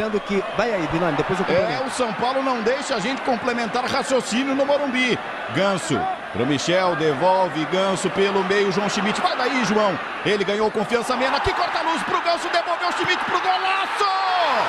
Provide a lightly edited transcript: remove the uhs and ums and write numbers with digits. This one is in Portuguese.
lembrando que... Vai aí, Binoni, depois eu complemento. O São Paulo não deixa a gente complementar raciocínio no Morumbi. Ganso pro Michel, devolve Ganso pelo meio, João Schmidt. Vai daí, João. Ele ganhou confiança, Mena, que corta a luz pro Ganso, devolveu o Schmidt pro golaço!